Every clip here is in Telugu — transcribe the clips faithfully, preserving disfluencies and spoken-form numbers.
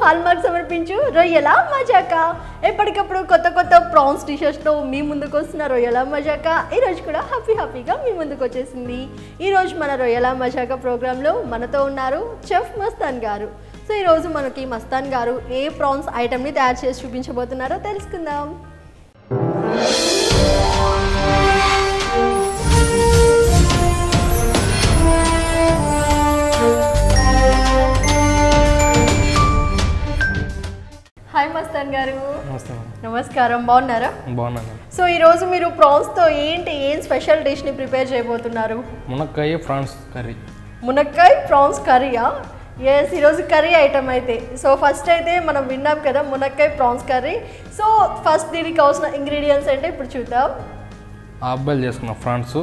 హాల్మార్క్ సమర్పించు రొయ్యల మజాక. ఎప్పటికప్పుడు కొత్త కొత్త ప్రాన్స్ డిషెస్తో మీ ముందుకు వస్తున్న రొయ్యల మజాక ఈరోజు కూడా హ్యాపీ హ్యాపీగా మీ ముందుకు వచ్చేసింది. ఈరోజు మన రొయ్యల మజాక ప్రోగ్రాంలో మనతో ఉన్నారు చెఫ్ మస్తాన్ గారు. సో ఈరోజు మనకి మస్తాన్ గారు ఏ ప్రాన్స్ ఐటమ్ని తయారు చేసి చూపించబోతున్నారో తెలుసుకుందాం. హాయ్ మస్తాన్ గారు. నమస్కారం, బాగున్నారా? బాగున్నాను. సో ఈరోజు మీరు ప్రాన్స్తో ఏంటి ఏం స్పెషల్ డిష్ని ప్రిపేర్ చేయబోతున్నారు? మునక్కాయ ప్రాన్స్ కర్రీ. మునక్కాయ ప్రాన్స్ కర్రీయా? ఎస్, ఈరోజు కర్రీ ఐటమ్ అయితే. సో ఫస్ట్ అయితే మనం విన్నాం కదా మునక్కాయ ప్రాన్స్ కర్రీ. సో ఫస్ట్ దీనికి కావాల్సిన ఇంగ్రీడియంట్స్ అంటే ఇప్పుడు చూద్దాం. హాఫ్ బాయిల్ చేసుకున్న ప్రాన్స్,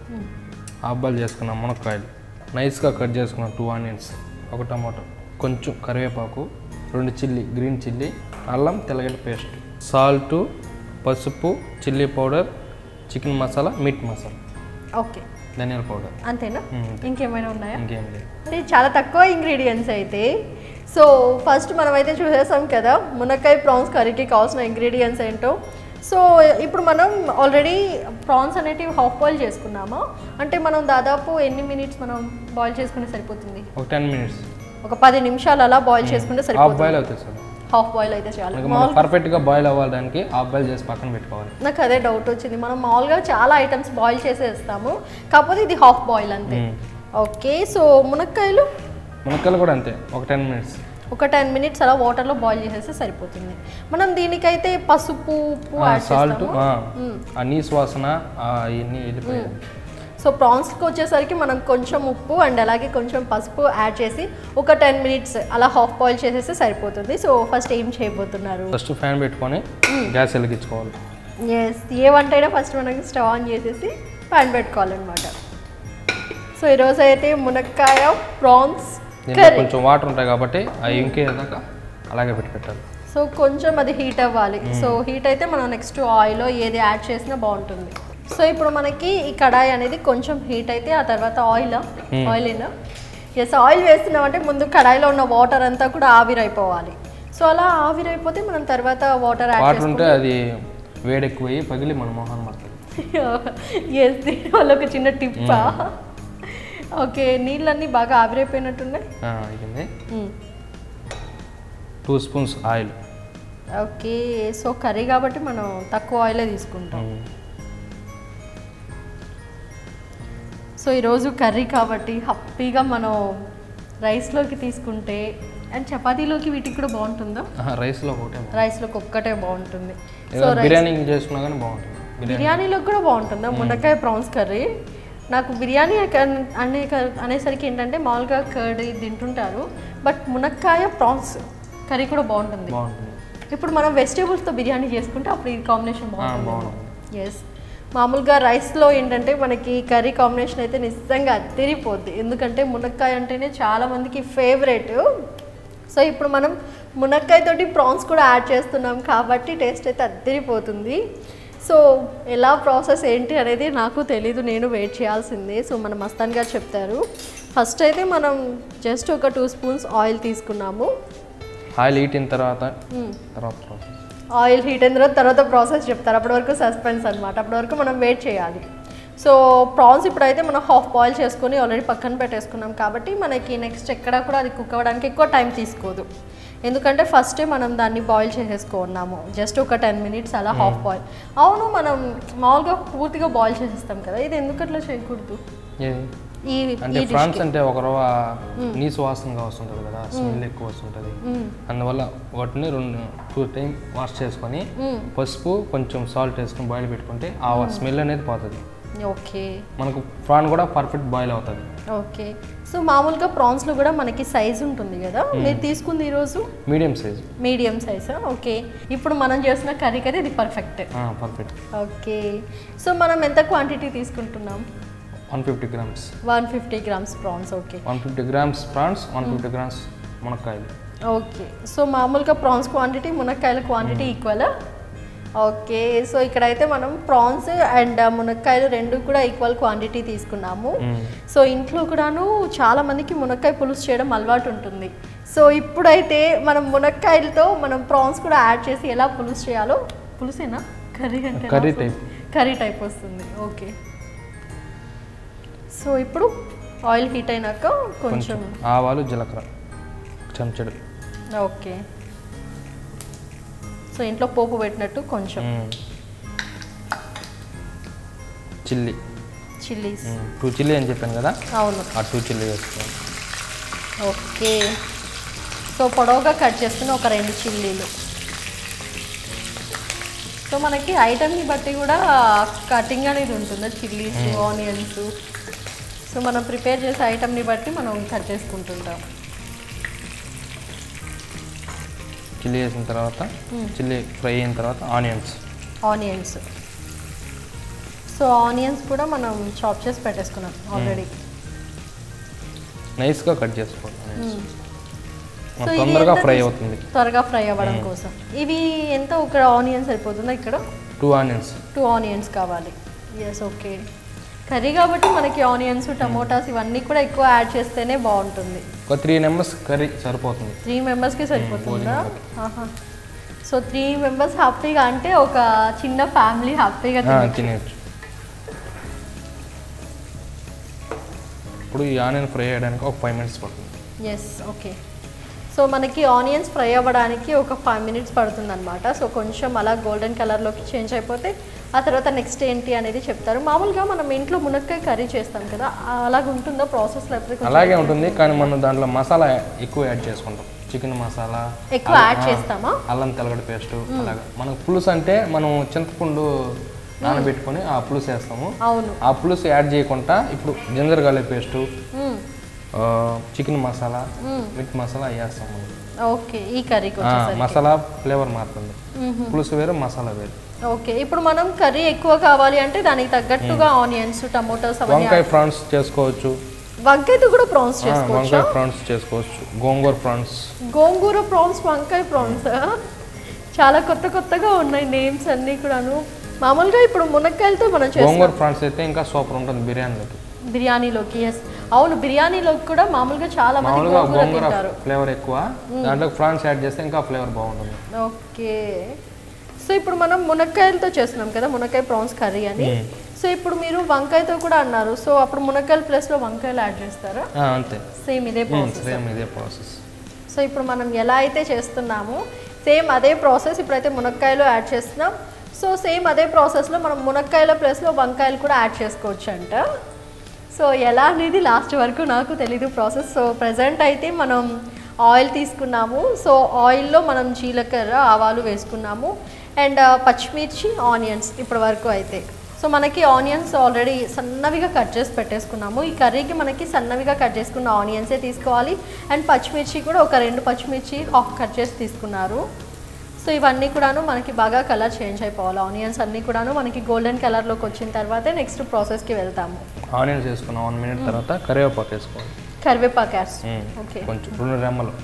హాఫ్ బాయిల్ చేసుకున్న మునక్కాయలు, నైస్గా కట్ చేసుకున్న టూ ఆనియన్స్, ఒక టమాటో, కొంచెం కరివేపాకు, రెండు చిల్లీ, గ్రీన్ చిల్లీ, అల్లం తెల్లగడ్డ పేస్ట్, సాల్ట్, పసుపు, chilli powder, chicken masala, meat masala, okay, ధనియాల పౌడర్. అంతేనా? ఇంకేమైనా ఉన్నాయా? ఇంకేం లేదు. అంటే చాలా తక్కువ ఇంగ్రీడియంట్స్ అయితే. సో ఫస్ట్ మనం అయితే చూసేసాం కదా మునక్కాయ ప్రాన్స్ కర్రీకి కావాల్సిన ఇంగ్రీడియంట్స్ ఏంటో. సో ఇప్పుడు మనం ఆల్రెడీ ప్రాన్స్ అనేటివి హాఫ్ బాయిల్ చేసుకున్నామా? అంటే మనం దాదాపు ఎన్ని మినిట్స్ మనం బాయిల్ చేసుకుంటే సరిపోతుంది? ఒక టెన్ మినిట్స్, ఒక పది నిమిషాలు అలా బాయిల్ చేసుకుంటే హాఫ్ బాయిల్ సరిపోతుంది. అవుతుంది సార్. హాఫ్ బాయిల్ అయితే చాలు. పర్ఫెక్ట్గా బాయిల్ అవ్వడానికి హాఫ్ బాయిల్ చేసి పక్కన పెట్టుకోవాలి. నాకు అదే డౌట్ వచ్చింది. మనం మామూలుగా చాలా ఐటమ్స్ బాయిల్ చేసేస్తాము, కాకపోతే ఇది హాఫ్ బాయిల్ అంతే. ఓకే, సో మునక్కాయలు మునక్కాయలు కూడా అంతే, ఒక టెన్ మినిట్స్, ఒక టెన్ మినిట్స్ అలా వాటర్లో బాయిల్ చేసేస్తే సరిపోతుంది. మనం దీనికైతే పసుపు, ఉప్పు, సాల్ట్, ఆ నీసు వాసన అవన్నీ వెళ్ళిపోయాయి. సో ప్రాన్స్కి వచ్చేసరికి మనం కొంచెం ఉప్పు అండ్ అలాగే కొంచెం పసుపు యాడ్ చేసి ఒక టెన్ మినిట్స్ అలా హాఫ్ బాయిల్ చేసేస్తే సరిపోతుంది. సో ఫస్ట్ ఏం చేయబోతున్నారు? ఫస్ట్ ఫ్యాన్ పెట్టుకొని గ్యాస్ వెలిగించుకోవాలి. ఎస్, ఏ వంట అయినా ఫస్ట్ మనకి స్టవ్ ఆన్ చేసేసి ప్యాన్ పెట్టుకోవాలన్నమాట. సో ఈరోజు అయితే మునక్కాయ ప్రాన్స్ కర్రీ. కొంచెం వాటర్ ఉంటాయి కాబట్టి అవి ఇంకేదాకా అలాగే పెట్టి పెట్టాలి. సో కొంచెం అది హీట్ అవ్వాలి. సో హీట్ అయితే మనం నెక్స్ట్ ఆయిల్ ఏది యాడ్ చేసినా బాగుంటుంది. సో ఇప్పుడు మనకి ఈ కడాయి అనేది కొంచెం హీట్ అయితే ఆ తర్వాత ఆయిల్ ఆయిల్ అయినా ఎస్ ఆయిల్ వేస్తున్నామంటే ముందు కడాయిలో ఉన్న వాటర్ అంతా కూడా ఆవిరైపోవాలి. సో అలా ఆవిరైపోతే మనం తర్వాత వాటర్ యాడ్ వాటర్ ఉంటే అది వేడెక్కువయ్యి పగిలి మన మొహాన్ని పడుతుంది. ఎస్, దీనివల్ల ఒక చిన్న టిప్పా. ఓకే, నీళ్ళన్నీ బాగా ఆవిరైపోయినట్టున్నాయి. Two spoons oil. Okay, so curry కాబట్టి మనం తక్కువ ఆయిలే తీసుకుంటాం. సో ఈరోజు కర్రీ కాబట్టి హ్యాపీగా మనం రైస్లోకి తీసుకుంటే అండ్ చపాతీలోకి వీటికి కూడా బాగుంటుందా? రైస్లో ఒకటే, రైస్లోకి ఒక్కటే బాగుంటుంది. సో బిర్యానీ చేసుకున్నా కానీ బాగుంటుంది. బిర్యానీలోకి కూడా బాగుంటుందా మునక్కాయ ప్రాన్స్ కర్రీ? నాకు బిర్యానీ అనే అనేసరికి ఏంటంటే మామూలుగా కర్రీ తింటుంటారు, బట్ మునక్కాయ ప్రాన్స్ కర్రీ కూడా బాగుంటుంది. ఇప్పుడు మనం వెజిటేబుల్స్తో బిర్యానీ చేసుకుంటే అప్పుడు ఈ కాంబినేషన్ బాగుంటుంది. ఎస్, మామూలుగా రైస్లో ఏంటంటే మనకి కర్రీ కాంబినేషన్ అయితే నిజంగా అదిరిపోద్ది, ఎందుకంటే మునక్కాయ అంటేనే చాలామందికి ఫేవరెట్. సో ఇప్పుడు మనం మునక్కాయతోటి ప్రాన్స్ కూడా యాడ్ చేస్తున్నాం కాబట్టి టేస్ట్ అయితే అదిరిపోతుంది. సో ఎలా ప్రాసెస్ ఏంటి అనేది నాకు తెలీదు, నేను వెయిట్ చేయాల్సిందే. సో మన మస్తాన్ గారు చెప్తారు. ఫస్ట్ అయితే మనం జస్ట్ ఒక టూ స్పూన్స్ ఆయిల్ తీసుకున్నాము. ఆయిల్ హీట్ అయిన తర్వాత తర్వాత ప్రాసెస్ ఆయిల్ హీట్ అయిన తర్వాత తర్వాత ప్రాసెస్ చెప్తారు. అప్పటి వరకు సస్పెన్స్ అనమాట, అప్పటి వరకు మనం వెయిట్ చేయాలి. సో ప్రాన్స్ ఇప్పుడైతే మనం హాఫ్ బాయిల్ చేసుకొని ఆల్రెడీ పక్కన పెట్టేసుకున్నాం కాబట్టి మనకి నెక్స్ట్ ఎక్కడ కూడా అది కుక్ అవ్వడానికి ఎక్కువ టైం తీసుకోదు, ఎందుకంటే ఫస్టే మనం దాన్ని బాయిల్ చేసేసుకున్నాము జస్ట్ ఒక టెన్ మినిట్స్ అలా హాఫ్ బాయిల్. అవును, మనం మామూలుగా పూర్తిగా బాయిల్ చేసేస్తాం కదా, ఇది ఎందుకు అట్లా చేయకూడదు? ఈ అంటే ప్రాన్స్ అంటే ఒక రవ్వ నీసు వాసనగా వస్తుంటుంది కదా, స్మెల్ ఎక్కువ వస్తుంటుంది. అందువల్ల వాటిని రెండు టూ టైం వాష్ చేసుకొని పసుపు కొంచెం సాల్ట్ వేసుకొని బాయిల్ పెట్టుకుంటే ఆ స్మెల్ అనేది పోతుంది. ఓకే, మనకు ప్రాన్ కూడా పర్ఫెక్ట్ బాయిల్ అవుతుంది. ఓకే, సో మామూలుగా ప్రాన్స్లో కూడా మనకి సైజ్ ఉంటుంది కదా, మీరు తీసుకుంది ఈరోజు medium size. Medium size okay. ఇప్పుడు మనం చేసిన కర్రీకి అయితే ఇది పర్ఫెక్ట్. పర్ఫెక్ట్. ఓకే, సో మనం ఎంత క్వాంటిటీ తీసుకుంటున్నాం? One fifty grams. One fifty grams prawns. Okay, one fifty grams prawns, one fifty grams మునక్కాయలు. ఓకే, సో మామూలుగా ప్రాన్స్ క్వాంటిటీ మునక్కాయల క్వాంటిటీ ఈక్వల్. ఓకే, సో ఇక్కడైతే మనం ప్రాన్స్ అండ్ మునక్కాయలు రెండు కూడా ఈక్వల్ క్వాంటిటీ తీసుకున్నాము. సో ఇంట్లో కూడాను చాలా మందికి మునక్కాయ పులుసు చేయడం అలవాటు ఉంటుంది. సో ఇప్పుడైతే మనం మునక్కాయలతో మనం ప్రాన్స్ కూడా యాడ్ చేసి ఎలా పులుసు చేయాలో, పులుసేనా కర్రీ అంటే కర్రీ టైప్ కర్రీ టైప్ వస్తుంది. ఓకే, సో ఇప్పుడు ఆయిల్ హీట్ అయినాక కొంచెం ఆవాలు జీలకర్ర చెంచడు. ఓకే, సో ఇంట్లో పోపు పెట్టినట్టు కొంచెం చిల్లీ చిల్లీస్ టూ చిల్లీ అని చెప్పాను కదా, అవును ఆ టూ చిల్లీ వేసుకోవాలి. ఓకే, సో పొడవుగా కట్ చేసుకుని ఒక రెండు చిల్లీలు. సో మనకి ఐటమ్ని బట్టి కూడా కటింగ్ అనేది ఉంటుంది, చిల్లీస్ ఆనియన్స్. సో మనం ప్రిపేర్ చేసే ఐటమ్ని బట్టి మనం కట్ చేసుకుంటుంటాం. చిల్లీ వేసిన తర్వాత చిల్లీ ఫ్రై అయిన తర్వాత ఆనియన్స్ ఆనియన్స్ సో ఆనియన్స్ కూడా మనం చాప్ చేసి పెట్టేసుకున్నాం ఆల్రెడీ. నైస్గా కట్ చేసుకోవాలి, తొందరగా ఫ్రై అవుతుంది. త్వరగా ఫ్రై అవ్వడం కోసం. ఇవి ఎంత ఒక ఆనియన్స్ సరిపోతుందా? ఇక్కడ టూ ఆనియన్స్ టూ ఆనియన్స్ కావాలి. Yes, okay. కర్రీ కాబట్టి మనకి ఆనియన్స్ టమోటాస్ ఇవన్నీ కూడా ఎక్కువ యాడ్ చేస్తేనే బాగుంటుంది. ఒక త్రీ మెంబర్స్ కర్రీ సరిపోతుంది. త్రీ మెంబర్స్కి సరిపోతుందా? సో త్రీ మెంబర్స్ హ్యాపీగా అంటే ఒక చిన్న ఫ్యామిలీ హ్యాపీగా తినేయచ్చు. ఇప్పుడు ఈ ఆనియన్ ఫ్రై అయ్యడానికి ఒక ఫైవ్ మినిట్స్ పడుతుంది. Yes, okay. సో మనకి ఆనియన్స్ ఫ్రై అవ్వడానికి ఒక ఫైవ్ మినిట్స్ పడుతుంది అనమాట. సో కొంచెం అలా గోల్డెన్ కలర్లోకి చేంజ్ అయిపోతే ఆ తర్వాత నెక్స్ట్ ఏంటి అనేది చెప్తారు. మామూలుగా మనం ఇంట్లో మునక్కాయ కర్రీ చేస్తాం కదా, అలాగ ఉంటుందా ప్రాసెస్? లేకపోతే అలాగే ఉంటుంది, కానీ మనం దాంట్లో మసాలా ఎక్కువ యాడ్ చేసుకుంటాం. చికెన్ మసాలా ఎక్కువ యాడ్ చేస్తామా? అల్లం తెల్లగడ్డ పేస్ట్ అలాగా. మనకు పులుసు అంటే మనం చింతపండు నానబెట్టుకొని ఆ పులుసు వేస్తాము. అవును, ఆ పులుసు యాడ్ చేయకుండా ఇప్పుడు ginger garlic paste, chicken masala, meat masala వేస్తాము. ఓకే, ఈ కర్రీకి మసాలా ఫ్లేవర్ మారుతుంది, పులుసు వేరు మసాలా వేరు. ఓకే, ఇప్పుడు మనం కర్రీ ఎక్కువ కావాలి అంటే దానికి తగ్గట్టుగా ఆనియన్స్ టమోటాస్ వంకాయ ప్రాన్స్ చేసుకోవచ్చు. వంకాయతో కూడా ప్రాన్స్ చేసుకోవచ్చు. వంకాయ ప్రాన్స్ చేసుకోవచ్చు, గోంగూర ప్రాన్స్. గోంగూర ప్రాన్స్, వంకాయ ప్రాన్స్ చాలా కొత్త కొత్తగా ఉన్నాయి నేమ్స్ అన్నీ కూడాను. మామూలుగా ఇప్పుడు మునక్కాయలతో మనం చేస్తాం. గోంగూర ప్రాన్స్ అయితే ఇంకా సూపర్ ఉంటుంది బిర్యానీలోకి. బిర్యానీలోకి ఎస్, అవును, బిర్యానీలోకి కూడా మామూలుగా చాలా మంది గోంగూర తింటారు. ఫ్లేవర్ ఎక్కువ, దాంట్లో ప్రాన్స్ యాడ్ చేస్తే ఇంకా ఫ్లేవర్ బాగుంటుంది. ఓకే, సో ఇప్పుడు మనం మునక్కాయలతో చేస్తున్నాం కదా మునక్కాయ ప్రాన్స్ కర్రీ అని. సో ఇప్పుడు మీరు వంకాయతో కూడా అన్నారు, సో అప్పుడు మునక్కాయల ప్లేస్లో వంకాయలు యాడ్ చేస్తారా? అంతే, సేమ్ ఇదే ప్రాసెస్. సేమ్ ఇదే ప్రాసెస్. సో ఇప్పుడు మనం ఎలా అయితే చేస్తున్నామో సేమ్ అదే ప్రాసెస్ ఇప్పుడైతే మునక్కాయలు యాడ్ చేస్తున్నాం. సో సేమ్ అదే ప్రాసెస్లో మనం మునక్కాయల ప్లేస్లో వంకాయలు కూడా యాడ్ చేసుకోవచ్చు అంట. సో ఎలా అనేది లాస్ట్ వరకు నాకు తెలీదు ప్రాసెస్. సో ప్రజెంట్ అయితే మనం ఆయిల్ తీసుకున్నాము. సో ఆయిల్లో మనం జీలకర్ర ఆవాలు వేసుకున్నాము అండ్ పచ్చిమిర్చి ఆనియన్స్ ఇప్పటి వరకు అయితే. సో మనకి ఆనియన్స్ ఆల్రెడీ సన్నవిగా కట్ చేసి పెట్టేసుకున్నాము. ఈ కర్రీకి మనకి సన్నవిగా కట్ చేసుకున్న ఆనియన్సే తీసుకోవాలి అండ్ పచ్చిమిర్చి కూడా ఒక రెండు పచ్చిమిర్చి హాఫ్ కట్ చేసి తీసుకున్నారు. సో ఇవన్నీ కూడాను మనకి బాగా కలర్ చేంజ్ అయిపోవాలి. ఆనియన్స్ అన్నీ కూడాను మనకి గోల్డెన్ కలర్లోకి వచ్చిన తర్వాతే నెక్స్ట్ ప్రాసెస్కి వెళ్తాము. ఆనియన్స్ వేసుకున్నాం, వన్ మినిట్ తర్వాత కరివేపాకు వేసుకోవాలి. కరివేపాకు ఓకే, కొంచెం రెండు రెమ్మలు.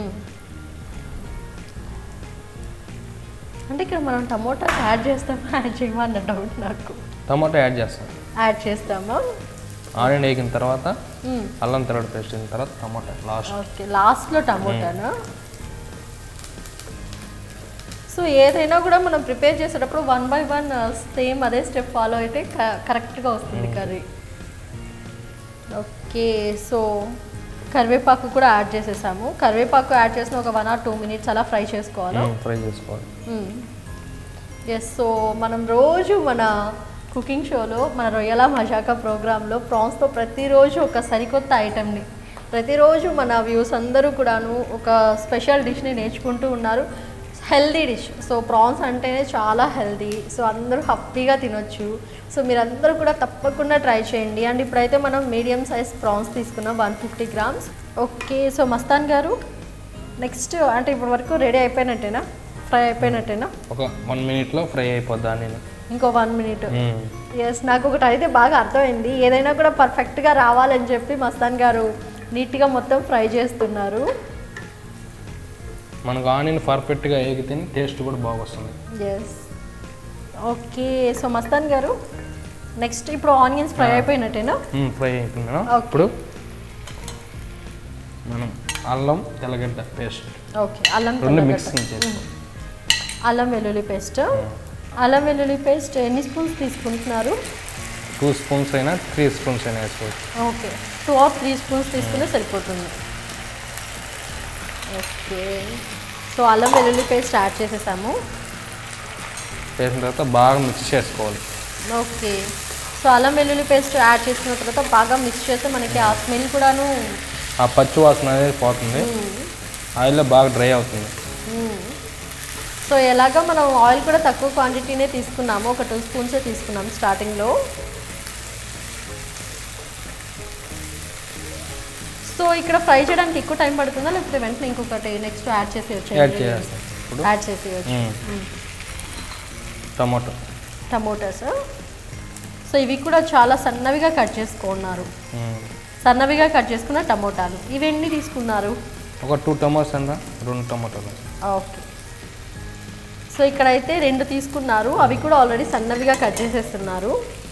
అంటే ఇక్కడ మనం టమోటా యాడ్ చేస్తామా యాడ్ చేయమా అన్న డౌట్ నాకు. టమాటా యాడ్ చేస్తాం. యాడ్ చేస్తామా? ఆనియన్ వేగిన తర్వాత అల్లం తెల్లగడ్డ పేస్ట్ వేసిన తర్వాత టమాటా లాస్ట్. ఓకే, లాస్ట్లో టమోటానా? సో ఏదైనా కూడా మనం ప్రిపేర్ చేసేటప్పుడు వన్ బై వన్ సేమ్ అదే స్టెప్ ఫాలో అయితే కరెక్ట్గా వస్తుంది కర్రీ. ఓకే, సో కరివేపాకు కూడా యాడ్ చేసేసాము. కరివేపాకు యాడ్ చేసిన ఒక వన్ ఆర్ టూ మినిట్స్ అలా ఫ్రై చేసుకోవాలి. ఫ్రై చేసుకోవాలి. ఎస్, సో మనం రోజు మన కుకింగ్ షోలో మన రొయ్యల మజాకా ప్రోగ్రాంలో ప్రాన్స్తో ప్రతిరోజు ఒక సరికొత్త ఐటెంని ప్రతిరోజు మన వ్యూస్ అందరూ కూడాను ఒక స్పెషల్ డిష్ని నేర్చుకుంటూ ఉన్నారు. Healthy dish. సో ప్రాన్స్ అంటేనే చాలా హెల్దీ, సో అందరూ హ్యాపీగా తినొచ్చు. సో మీరందరూ కూడా తప్పకుండా ట్రై చేయండి. అండ్ ఇప్పుడైతే మనం మీడియం సైజ్ ప్రాన్స్ తీసుకున్నాం one fifty grams. Okay, so Mastan garu next అంటే ఇప్పటి వరకు రెడీ అయిపోయినట్టేనా? ఫ్రై అయిపోయినట్టేనా? ఒక వన్ మినిట్లో ఫ్రై అయిపోద్దా? నేను ఇంకో వన్ మినిట్. ఎస్, నాకు ఒకటి అయితే బాగా అర్థమైంది. ఏదైనా కూడా పర్ఫెక్ట్గా రావాలని చెప్పి మస్తాన్ గారు నీట్గా మొత్తం ఫ్రై చేస్తున్నారు. మనకు ఆనియన్ పర్ఫెక్ట్గా వేగితే టేస్ట్ కూడా బాగా వస్తుంది. Yes, okay. So Mastan garu next ఇప్పుడు ఆనియన్స్ ఫ్రై అయిపోయినట్టేనా? ఫ్రై అయిపోయినా ఇప్పుడు మనం అల్లం తెల్లగడ్డ పేస్ట్. ఓకే, అల్లం రెండు మిక్సింగ్ చేసుకోవాలి. అల్లం వెల్లుల్లి పేస్ట్. అల్లం వెల్లుల్లి పేస్ట్ ఎన్ని స్పూన్స్ తీసుకుంటున్నారు? టూ స్పూన్స్ అయినా త్రీ స్పూన్స్ అయినా వేసుకోవచ్చు. Okay, two or three spoons తీసుకుంటే సరిపోతుంది. ఓకే, సో అల్లం వెల్లుల్లి పేస్ట్ యాడ్ చేసేసాము. వేసిన తర్వాత బాగా మిక్స్ చేసుకోవాలి. ఓకే, సో అల్లం వెల్లుల్లి పేస్ట్ యాడ్ చేసుకున్న తర్వాత బాగా మిక్స్ చేస్తే మనకి ఆ స్మెల్ కూడాను, ఆ పచ్చి వాసన అనేది పోతుంది, ఆయిల్లో బాగా డ్రై అవుతుంది. సో ఎలాగో మనం ఆయిల్ కూడా తక్కువ క్వాంటిటీనే తీసుకున్నాము, ఒక టూ స్పూన్సే తీసుకున్నాము స్టార్టింగ్లో. సో ఇక్కడ ఫ్రై చేయడానికి ఎక్కువ టైం పడుతుందా, లేకపోతే వెంటనే ఇంకొకటి నెక్స్ట్ యాడ్ చేసేయచ్చు? యాడ్ చేయాలి. యాడ్ చేసేయచ్చు. Tomato tomatoes. సో ఇవి కూడా చాలా సన్నవిగా కట్ చేసుకున్నారు. సన్నవిగా కట్ చేసుకున్న టమోటాలు. ఇవి ఎన్ని తీసుకున్నారు? ఒక టూ టమాటోస్ అన్నా రెండు టమాటోలు. ఓకే, సో ఇక్కడైతే రెండు తీసుకున్నారు, అవి కూడా ఆల్రెడీ సన్నవిగా కట్ చేసేస్తున్నారు.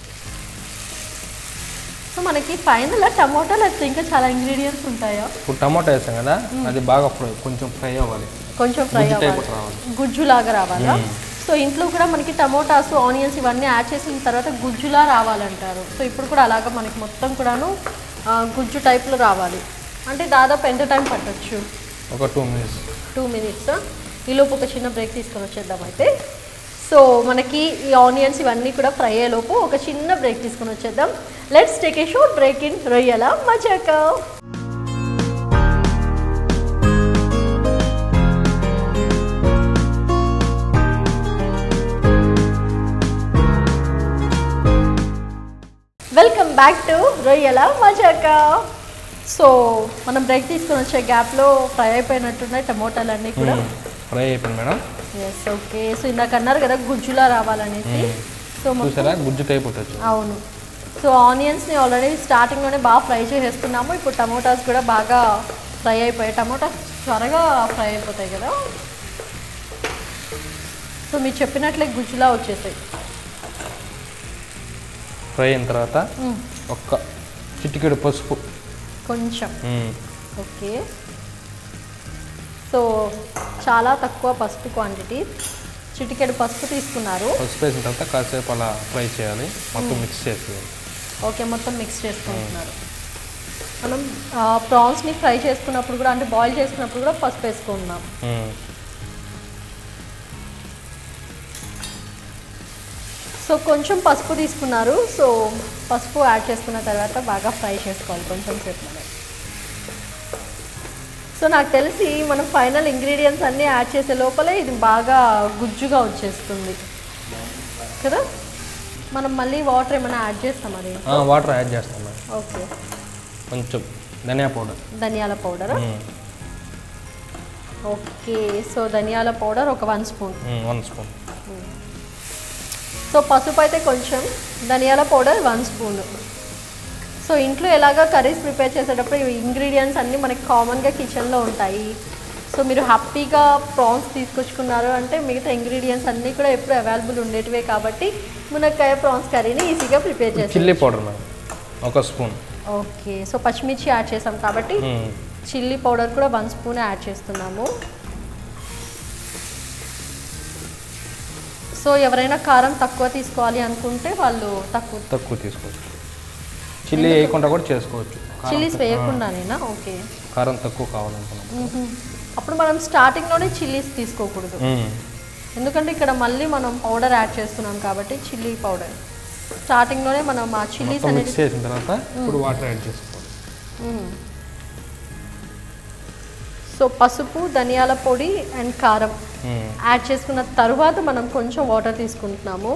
సో మనకి ఫైనల్ టమోటా లేకపోతే ఇంకా చాలా ఇంగ్రీడియంట్స్ ఉంటాయా? ఇప్పుడు టమాటా వేసాం కదా, అది బాగా ఫ్రై కొంచెం ఫ్రై అవ్వాలి, కొంచెం ఫ్రై అవ్వాలి, గుజ్జులాగా రావాలా? సో ఇంట్లో కూడా మనకి టమోటాస్ ఆనియన్స్ ఇవన్నీ యాడ్ చేసిన తర్వాత గుజ్జులా రావాలంటారు. సో ఇప్పుడు కూడా అలాగా మనకి మొత్తం కూడాను గుజ్జు టైప్లో రావాలి అంటే దాదాపు ఎంత టైం పట్టొచ్చు? ఒక టూ మినిట్స్ టూ మినిట్స్ ఈలోపు ఒక చిన్న బ్రేక్ తీసుకొని వచ్చేద్దాం అయితే. సో మనకి ఈ ఆనియన్స్ ఇవన్నీ కూడా ఫ్రై అయ్యేలోపు ఒక చిన్న బ్రేక్ తీసుకొని వచ్చేద్దాం. Let's take a short break in రొయ్యల మజాకా. వెల్కమ్ బ్యాక్ టు రొయ్యల మజాకా. సో మనం బ్రేక్ తీసుకొని వచ్చే గ్యాప్లో ఫ్రై అయిపోయినట్టున్నాయి టమోటాలు అన్నీ కూడా. ఫ్రై అయిపోయింది మేడం. Yes, okay. సో ఇందాక అన్నారు కదా గుజ్జులా రావాలనేసి. సో గుజ్జు టైప్ ఉంటుంది. అవును. సో ఆనియన్స్ని ఆల్రెడీ స్టార్టింగ్లోనే బాగా ఫ్రై చేసేస్తున్నాము. ఇప్పుడు టమోటాస్ కూడా బాగా ఫ్రై అయిపోయాయి. టమోటాస్ త్వరగా ఫ్రై అయిపోతాయి కదా. సో మీరు చెప్పినట్లే గుజ్జులా వచ్చేసాయి. ఫ్రై అయిన తర్వాత ఒక్క చిటికెడు పసుపు కొంచెం. ఓకే, సో చాలా తక్కువ పసుపు క్వాంటిటీ, చిటికెడు పసుపు తీసుకున్నారు. పసుపు వేసిన తర్వాత కాసేపు అలా ఫ్రై చేయాలి, మొత్తం మిక్స్ చేసేయాలి. ఓకే, మొత్తం మిక్స్ చేసుకుంటున్నారు. మనం ప్రాన్స్ని ఫ్రై చేసుకున్నప్పుడు కూడా అంటే బాయిల్ చేసుకున్నప్పుడు కూడా పసుపు వేసుకుంటున్నాం. సో కొంచెం పసుపు తీసుకున్నారు. సో పసుపు యాడ్ చేసుకున్న తర్వాత బాగా ఫ్రై చేసుకోవాలి కొంచెం సేపు. సో నాకు తెలిసి మనం ఫైనల్ ఇంగ్రీడియంట్స్ అన్నీ యాడ్ చేసే లోపలే ఇది బాగా గుజ్జుగా వచ్చేస్తుంది కదా. మనం మళ్ళీ వాటర్ ఏమైనా యాడ్ చేస్తాం? అది వాటర్ యాడ్ చేస్తాం. ఓకే, కొంచెం ధనియా పౌడర్. ధనియాల పౌడర్. ఓకే, సో ధనియాల పౌడర్ ఒక one spoon. One spoon. So పసుపు అయితే కొంచెం, ధనియాల పౌడర్ వన్ స్పూన్. సో ఇంట్లో ఎలాగ కర్రీస్ ప్రిపేర్ చేసేటప్పుడు ఈ ఇంగ్రీడియంట్స్ అన్నీ మనకి కామన్గా కిచెన్లో ఉంటాయి. సో మీరు హ్యాపీగా ప్రాన్స్ తీసుకొచ్చుకున్నారు అంటే మిగతా ఇంగ్రీడియంట్స్ అన్నీ కూడా ఎప్పుడు అవైలబుల్ ఉండేటివే కాబట్టి మునక్కాయ ప్రాన్స్ కర్రీని ఈజీగా ప్రిపేర్ చేస్తాం. చిల్లీ పౌడర్ ఒక స్పూన్. ఓకే, సో పచ్చిమిర్చి యాడ్ చేసాం కాబట్టి చిల్లీ పౌడర్ కూడా వన్ స్పూన్ యాడ్ చేస్తున్నాము. సో ఎవరైనా కారం తక్కువ తీసుకోవాలి అనుకుంటే వాళ్ళు తక్కువ తక్కువ తీసుకోవచ్చు. చిల్లీ వేయకుండా కూడా చేసుకోవచ్చు. చిల్లీస్ వేయకుండానేనా? ఓకే, కారం తక్కువ కావాలనుకున్నాం అప్పుడు మనం స్టార్టింగ్లోనే చిల్లీస్ తీసుకోకూడదు, ఎందుకంటే ఇక్కడ మళ్ళీ మనం పౌడర్ యాడ్ చేస్తున్నాం కాబట్టి చిల్లీ పౌడర్ స్టార్టింగ్లోనే మనం ఆ చిల్లీస్ అనేది మిక్స్ చేసిన తర్వాత ఇప్పుడు వాటర్ యాడ్ చేసుకోవాలి. సో పసుపు, ధనియాల పొడి అండ్ కారం యాడ్ చేసుకున్న తర్వాత మనం కొంచెం వాటర్ తీసుకుంటున్నాము.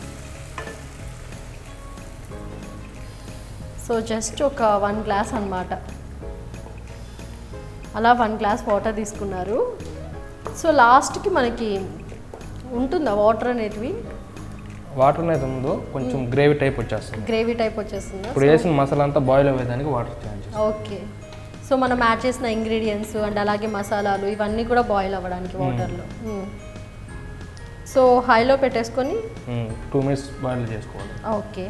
సో జస్ట్ ఒక వన్ గ్లాస్ అన్నమాట, అలా వన్ గ్లాస్ వాటర్ తీసుకున్నారు. సో లాస్ట్కి మనకి ఉంటుందా వాటర్ అనేటివి? వాటర్ అనేది ఉందో కొంచెం గ్రేవీ టైప్ వచ్చేస్తుంది. గ్రేవీ టైప్ వచ్చేస్తుంది. ఇప్పుడు వేసిన మసాలా అంతా బాయిల్ అయ్యేదానికి వాటర్ చేంజ్. ఓకే, సో మనం యాడ్ చేసిన ఇంగ్రీడియంట్స్ అండ్ అలాగే మసాలాలు ఇవన్నీ కూడా బాయిల్ అవ్వడానికి వాటర్లో. సో హైలో పెట్టేసుకొని టూ మినిట్స్ బాయిల్ చేసుకోవాలి. ఓకే,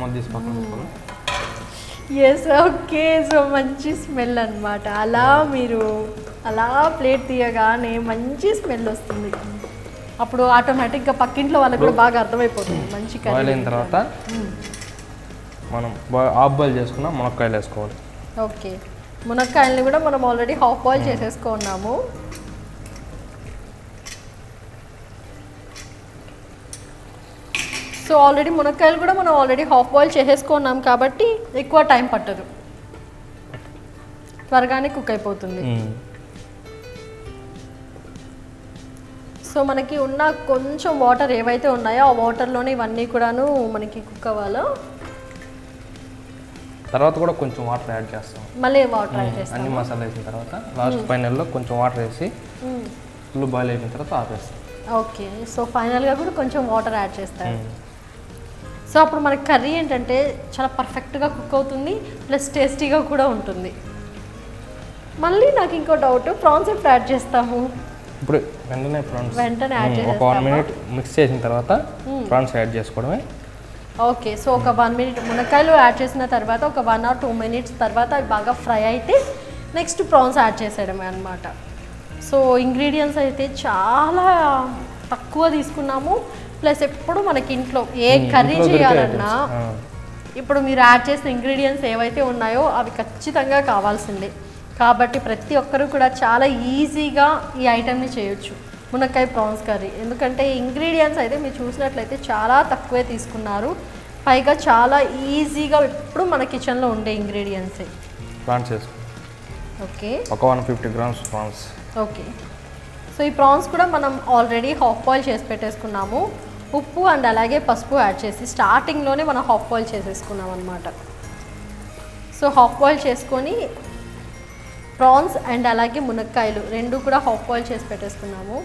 టమాటా తీసి పక్కన పెట్టుకోవాలి. Yes okay. సో మంచి స్మెల్ అనమాట. అలా మీరు అలా ప్లేట్ తీయగానే మంచి స్మెల్ వస్తుంది. అప్పుడు ఆటోమేటిక్గా పక్కింట్లో వాళ్ళకి కూడా బాగా అర్థమైపోతుంది మంచి కర్రీ. బాయిల్ అయిన తర్వాత మనం హాఫ్ బాయిల్ చేసుకున్న మునక్కాయలు వేసుకోవాలి. ఓకే, మునక్కాయలని కూడా మనం ఆల్రెడీ హాఫ్ బాయిల్ చేసేసుకున్నాము. సో ఆల్రెడీ మునక్కాయలు కూడా మనం ఆల్రెడీ హాఫ్ బాయిల్ చేసేసుకున్నాం కాబట్టి ఎక్కువ టైం పట్టదు, త్వరగానే కుక్ అయిపోతుంది. సో మనకి ఉన్న కొంచెం వాటర్ ఏవైతే ఉన్నాయో ఆ వాటర్లోనే ఇవన్నీ కూడాను మనకి కుక్ అవ్వాలో. తర్వాత కూడా కొంచెం వాటర్ యాడ్ చేస్తాం. మళ్ళీ వాటర్ యాడ్ చేస్తాం. అన్ని మసాలా వేసిన తర్వాత లాస్ట్ ఫైనల్లో కొంచెం వాటర్ వేసి ఫుల్ బాయిల్ అయిన తర్వాత ఆపేస్తాం. ఓకే, సో ఫైనల్గా కూడా కొంచెం వాటర్ యాడ్ చేస్తారు. సో అప్పుడు మనకి కర్రీ ఏంటంటే చాలా పర్ఫెక్ట్గా కుక్ అవుతుంది, ప్లస్ టేస్టీగా కూడా ఉంటుంది. మళ్ళీ నాకు ఇంకో డౌట్, ప్రాన్స్ ఎప్పుడు యాడ్ చేస్తాము? ఇప్పుడు వెంటనే ప్రాన్స్ వెంటనే యాడ్ ఒక వన్ మినిట్ మిక్స్ చేసిన తర్వాత ప్రాన్స్ యాడ్ చేసుకోవడమే. ఓకే, సో ఒక వన్ మినిట్ మునక్కాయలు యాడ్ చేసిన తర్వాత ఒక వన్ ఆర్ టూ మినిట్స్ తర్వాత అవి బాగా ఫ్రై అయితే నెక్స్ట్ ప్రాన్స్ యాడ్ చేసేయడమే అనమాట. సో ఇంగ్రీడియంట్స్ అయితే చాలా తక్కువ తీసుకున్నాము, ప్లస్ ఎప్పుడు మనకి ఇంట్లో ఏ కర్రీ చేయాలన్నా ఇప్పుడు మీరు యాడ్ చేసిన ఇంగ్రీడియంట్స్ ఏవైతే ఉన్నాయో అవి ఖచ్చితంగా కావాల్సిందే. కాబట్టి ప్రతి ఒక్కరూ కూడా చాలా ఈజీగా ఈ ఐటెంని చేయొచ్చు, మునక్కాయ ప్రాన్స్ కర్రీ. ఎందుకంటే ఇంగ్రీడియంట్స్ అయితే మీరు చూసినట్లయితే చాలా తక్కువే తీసుకున్నారు, పైగా చాలా ఈజీగా ఎప్పుడు మన కిచెన్లో ఉండే ఇంగ్రీడియంట్సే. ప్రాన్స్ వేసుకో. ఓకే, ఒక one fifty grams prawns. Okay, so ఈ ప్రాన్స్ కూడా మనం ఆల్రెడీ హాఫ్ బాయిల్ చేసి పెట్టేసుకున్నాము. ఉప్పు అండ్ అలాగే పసుపు యాడ్ చేసి స్టార్టింగ్లోనే మనం హాఫ్ బాయిల్ చేసేసుకున్నాం అనమాట. సో హాఫ్ బాయిల్ చేసుకొని ప్రాన్స్ అండ్ అలాగే మునక్కాయలు రెండు కూడా హాఫ్ బాయిల్ చేసి పెట్టేసుకున్నాము.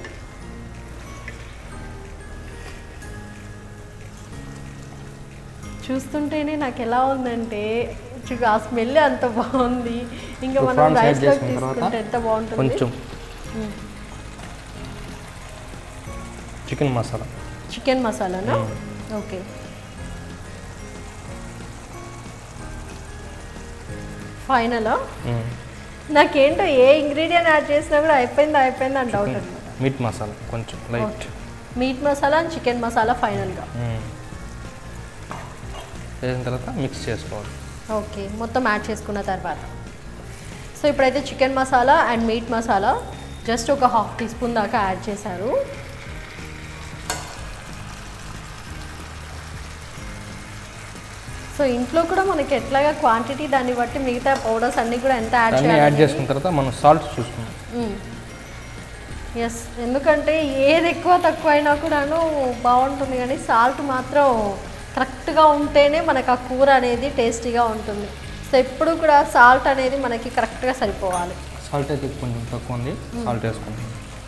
చూస్తుంటేనే నాకు ఎలా ఉందంటే ఆ స్మెల్ అంత బాగుంది. ఇంకా మనం రైస్లో తీసుకుంటే ఎంత బాగుంటుంది. కొంచెం చికెన్ మసాలా. చికెన్ మసాలానా? ఓకే, ఫైనలా? నాకేంటో ఏ ఇంగ్రీడియంట్ యాడ్ చేసినా కూడా అయిపోయింది అయిపోయింది అని డౌట్ అనమాట. మీట్ మసాలా కొంచెం light. Meat masala and chicken masala ఫైనల్గా వేసిన తర్వాత మిక్స్ చేసుకోవాలి. ఓకే, మొత్తం యాడ్ చేసుకున్న తర్వాత సో ఇప్పుడైతే chicken masala and meat masala just ఒక హాఫ్ టీ స్పూన్ దాకా యాడ్ చేశారు. సో ఇంట్లో కూడా మనకి ఎట్లాగా క్వాంటిటీ దాన్ని బట్టి మిగతా పౌడర్స్ అన్నీ కూడా ఎంత యాడ్ చేయాలి యాడ్ చేసుకున్న తర్వాత మనం సాల్ట్ చూసుకుందాం. ఎస్, ఎందుకంటే ఏది ఎక్కువ తక్కువ అయినా కూడాను బాగుంటుంది, కానీ సాల్ట్ మాత్రం కరెక్ట్గా ఉంటేనే మనకు ఆ కూర అనేది టేస్టీగా ఉంటుంది. సో ఎప్పుడు కూడా సాల్ట్ అనేది మనకి కరెక్ట్గా సరిపోవాలి. సాల్ట్ అయితే కొంచెం తక్కువ ఉంది, సాల్ట్ వేసుకుంటాం.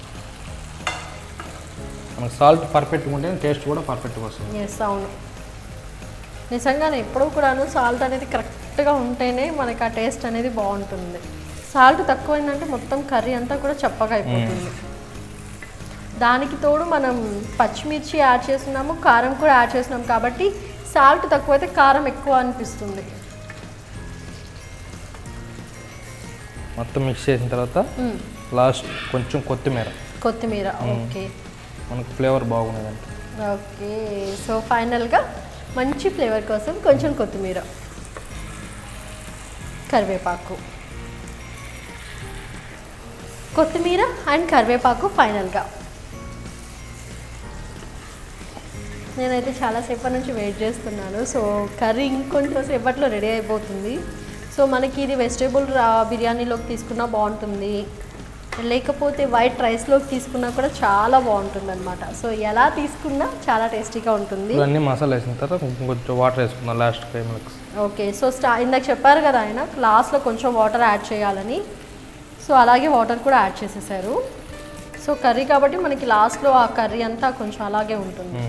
మనకు సాల్ట్ పర్ఫెక్ట్గా ఉంటే టేస్ట్ కూడా పర్ఫెక్ట్గా వస్తుంది. ఎస్, అవును, నిజంగానే ఎప్పుడూ కూడాను సాల్ట్ అనేది కరెక్ట్గా ఉంటేనే మనకి ఆ టేస్ట్ అనేది బాగుంటుంది. సాల్ట్ తక్కువైందంటే మొత్తం కర్రీ అంతా కూడా చప్పగా అయిపోతుంది. దానికి తోడు మనం పచ్చిమిర్చి యాడ్ చేస్తున్నాము, కారం కూడా యాడ్ చేస్తున్నాం కాబట్టి సాల్ట్ తక్కువైతే కారం ఎక్కువ అనిపిస్తుంది. మొత్తం మిక్స్ చేసిన తర్వాత లాస్ట్ కొంచెం కొత్తిమీర. కొత్తిమీర ఓకే, మనకు ఫ్లేవర్ బాగుండదండి. ఓకే, సో ఫైనల్గా మంచి ఫ్లేవర్ కోసం కొంచెం కొత్తిమీర, కరివేపాకు, కొత్తిమీర అండ్ కరివేపాకు ఫైనల్గా. నేనైతే చాలాసేపటి నుంచి వెయిట్ చేస్తున్నాను. సో కర్రీ ఇంకొంచెం సేపట్లో రెడీ అయిపోతుంది. సో మనకి ఇది వెజిటేబుల్ బిర్యానీలోకి తీసుకున్నా బాగుంటుంది, లేకపోతే వైట్ రైస్లోకి తీసుకున్నా కూడా చాలా బాగుంటుంది అనమాట. సో ఎలా తీసుకున్నా చాలా టేస్టీగా ఉంటుంది. అన్ని మసాలా వేసిన తర్వాత కొంచెం వాటర్ వేసుకుందాం last five minutes. Okay, so స్టా ఇందాక చెప్పారు కదా ఆయన లాస్ట్లో కొంచెం వాటర్ యాడ్ చేయాలని, సో అలాగే వాటర్ కూడా యాడ్ చేసేసారు. సో కర్రీ కాబట్టి మనకి లాస్ట్లో ఆ కర్రీ అంతా కొంచెం అలాగే ఉంటుంది.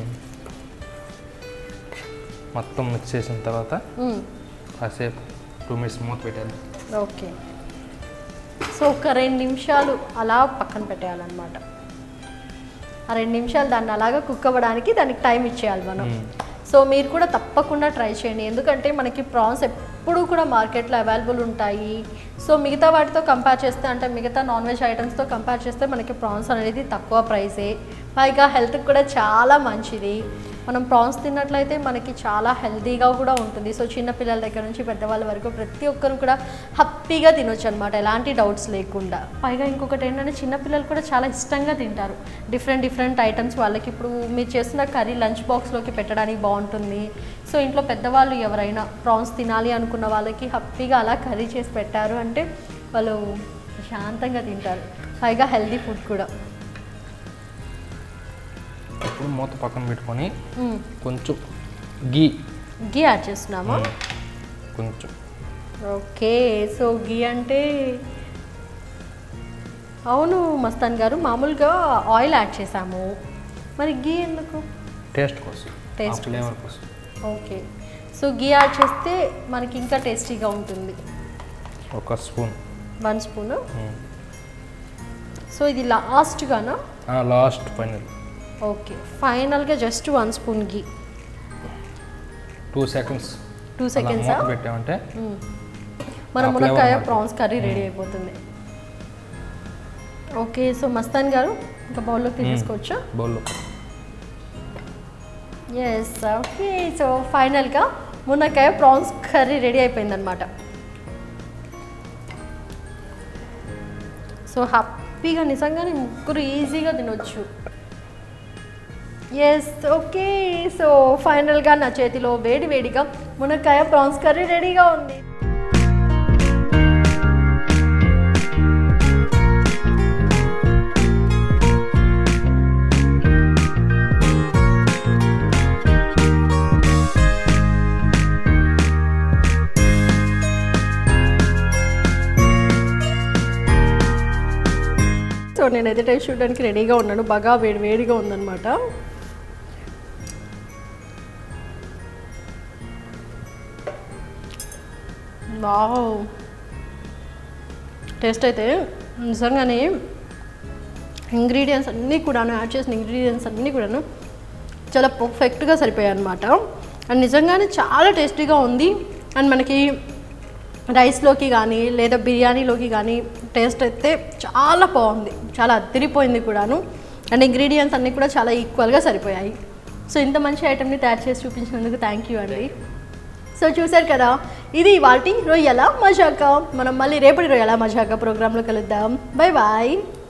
మొత్తం మిక్స్ చేసిన తర్వాత కాసేపు టూ మినిట్స్ మూత పెట్టాలి. ఓకే, సో ఒక రెండు నిమిషాలు అలా పక్కన పెట్టేయాలన్నమాట. ఆ రెండు నిమిషాలు దాన్ని అలాగా కుక్ అవ్వడానికి దానికి టైం ఇచ్చేయాలి మనం. సో మీరు కూడా తప్పకుండా ట్రై చేయండి, ఎందుకంటే మనకి ప్రాన్స్ ఎప్పుడూ కూడా మార్కెట్లో అవైలబుల్ ఉంటాయి. సో మిగతా వాటితో కంపేర్ చేస్తే అంటే మిగతా నాన్ వెజ్ ఐటమ్స్తో కంపేర్ చేస్తే మనకి ప్రాన్స్ అనేది తక్కువ ప్రైసే, పైగా హెల్త్కి కూడా చాలా మంచిది. మనం ప్రాన్స్ తిన్నట్లయితే మనకి చాలా హెల్తీగా కూడా ఉంటుంది. సో చిన్న పిల్లల దగ్గర నుంచి పెద్దవాళ్ళ వరకు ప్రతి ఒక్కరు కూడా హ్యాపీగా తినొచ్చు అనమాట, ఎలాంటి డౌట్స్ లేకుండా. పైగా ఇంకొకటి ఏంటంటే చిన్నపిల్లలు కూడా చాలా ఇష్టంగా తింటారు డిఫరెంట్ డిఫరెంట్ ఐటమ్స్. వాళ్ళకి ఇప్పుడు మీరు చేసిన కర్రీ లంచ్ బాక్స్లోకి పెట్టడానికి బాగుంటుంది. సో ఇంట్లో పెద్దవాళ్ళు ఎవరైనా ప్రాన్స్ తినాలి అనుకున్న వాళ్ళకి హ్యాపీగా అలా కర్రీ చేసి పెట్టారు అంటే వాళ్ళు శాంతంగా తింటారు, పైగా హెల్తీ ఫుడ్ కూడా. ఇప్పుడు మూత పక్కన పెట్టుకొని కొంచెం గీ గీ యాడ్ చేస్తున్నామా? కొంచెం. ఓకే, సో గీ అంటే అవును మస్తాన్ గారు, మామూలుగా ఆయిల్ యాడ్ చేసాము, మరి గీ ఎందుకు? టేస్ట్ కోసం, టేస్ట్ ఫ్లేవర్ కోసం. ఓకే, సో గీ యాడ్ చేస్తే మనకి ఇంకా టేస్టీగా ఉంటుంది. ఒక స్పూన్, వన్ స్పూన్. సో ఇది లాస్ట్గానా? Last final. ఓకే, ఫైనల్గా just one spoon ghee. Two seconds two seconds పెట్టామంటే మన మునక్కాయ ప్రాన్స్ కర్రీ రెడీ అయిపోతుంది. ఓకే, సో మస్తాన్ గారు ఇంకా బౌల్లోకి తీసుకోవచ్చా? బౌల్లో. ఎస్, ఓకే, సో ఫైనల్గా మునక్కాయ ప్రాన్స్ కర్రీ రెడీ అయిపోయిందనమాట. సో హ్యాపీగా నిజంగానే ముగ్గురు ఈజీగా తినొచ్చు. ఎస్, ఓకే, సో ఫైనల్గా నా చేతిలో వేడి వేడిగా మునక్కాయ ప్రాన్స్ కర్రీ రెడీగా ఉంది. సో నేను ఎదుట చూడడానికి రెడీగా ఉన్నాను, బాగా వేడి వేడిగా ఉందన్నమాట. వావ్, టేస్ట్ అయితే నిజంగానే ఇంగ్రీడియంట్స్ అన్నీ కూడాను యాడ్ చేసిన ఇంగ్రీడియంట్స్ అన్నీ కూడాను చాలా పర్ఫెక్ట్గా సరిపోయాయి అనమాట. అండ్ నిజంగానే చాలా టేస్టీగా ఉంది. అండ్ మనకి రైస్లోకి కానీ లేదా బిర్యానీలోకి కానీ టేస్ట్ అయితే చాలా బాగుంది, చాలా అదిరిపోయింది కూడాను. అండ్ ఇంగ్రీడియంట్స్ అన్నీ కూడా చాలా ఈక్వల్గా సరిపోయాయి. సో ఇంత మంచి ఐటెంని తయారు చేసి చూపించినందుకు థ్యాంక్ యూ అండి. సో చూసారు కదా, ఇది ఇవాల్టి రొయ్యల మజాకా. మనం మళ్ళీ రేపటి రొయ్యల మజాకా ప్రోగ్రాంలో కలుద్దాం. Bye bye.